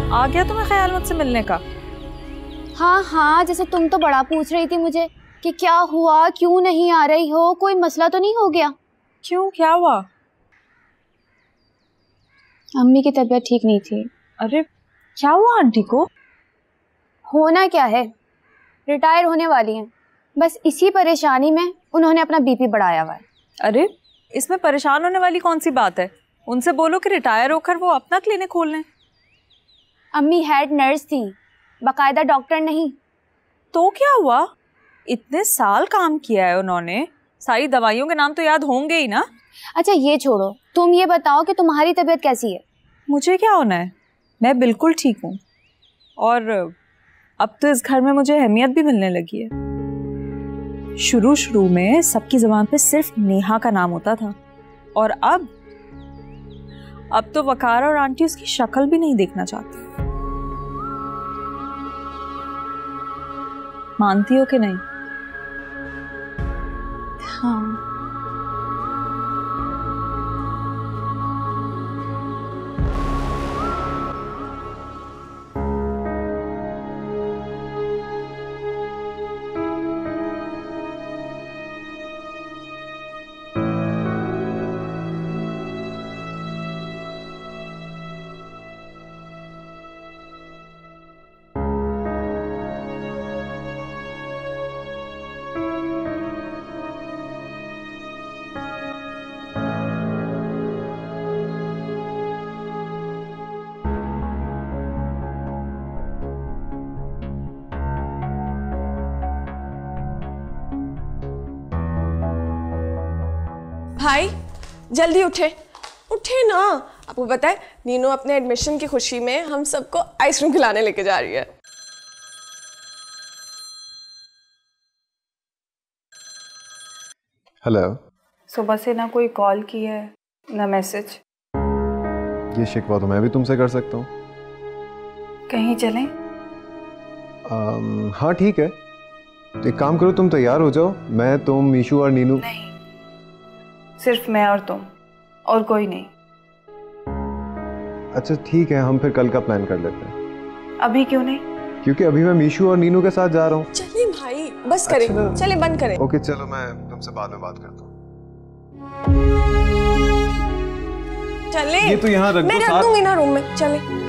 आ गया तुम्हें ख्याल मुझसे मिलने का? हाँ हाँ, जैसे तुम तो बड़ा पूछ रही थी मुझे कि क्या हुआ, क्यों नहीं आ रही हो, कोई मसला तो नहीं हो गया? क्यों, क्या हुआ? अम्मी की तबीयत ठीक नहीं थी। अरे क्या हुआ आंटी को? होना क्या है, रिटायर होने वाली हैं, बस इसी परेशानी में उन्होंने अपना बीपी बढ़ाया हुआ है। अरे इसमें परेशान होने वाली कौन सी बात है? उनसे बोलो कि रिटायर होकर वो अपना क्लिनिक खोल लें। अम्मी हेड नर्स थी, बाकायदा डॉक्टर नहीं। तो क्या हुआ? इतने साल काम किया है उन्होंने, सारी दवाइयों के नाम तो याद होंगे ही ना। अच्छा ये छोड़ो, तुम ये बताओ कि तुम्हारी तबीयत कैसी है? मुझे क्या होना है, मैं बिल्कुल ठीक हूँ। और अब तो इस घर में मुझे अहमियत भी मिलने लगी है। शुरू शुरू में सबकी ज़बान पे सिर्फ नेहा का नाम होता था, और अब तो वकार और आंटी उसकी शक्ल भी नहीं देखना चाहती। मानती हो कि नहीं? हाँ। भाई जल्दी उठे, उठे ना। आपको पता है नीनू अपने एडमिशन की खुशी में हम सबको आइसक्रीम खिलाने लेके जा रही है। हेलो। सुबह से ना कोई कॉल की है ना मैसेज। ये शिकवा तो मैं भी तुमसे कर सकता हूँ। कहीं चलें? हाँ ठीक है, तो एक काम करो, तुम तैयार हो जाओ, मैं, तुम, मीशू और नीनू। नहीं, सिर्फ मैं और तुम, और कोई नहीं। अच्छा ठीक है, हम फिर कल का प्लान कर लेते हैं। अभी क्यों नहीं? क्योंकि अभी मैं मीशू और नीनू के साथ जा रहा हूँ। चलिए भाई, बस करें। अच्छा, चले बंद करें। ओके चलो, मैं तुमसे बाद में बात करता हूँ। चले, ये तो यहाँ रख दो, मैं रख दूंगी ना रूम में। चले।